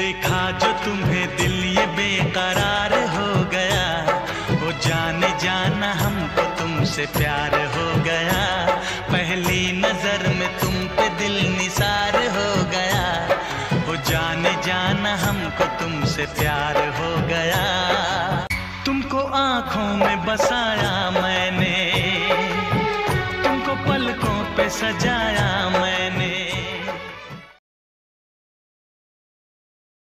देखा जो तुम्हें दिल ये बेकरार हो गया, वो जाने जाना हमको तुमसे प्यार हो गया। पहली नजर में तुम पे दिल निसार हो गया, वो जाने जाना हमको तुमसे प्यार हो गया। तुमको आंखों में बसाया मैंने, तुमको पलकों पे सजाया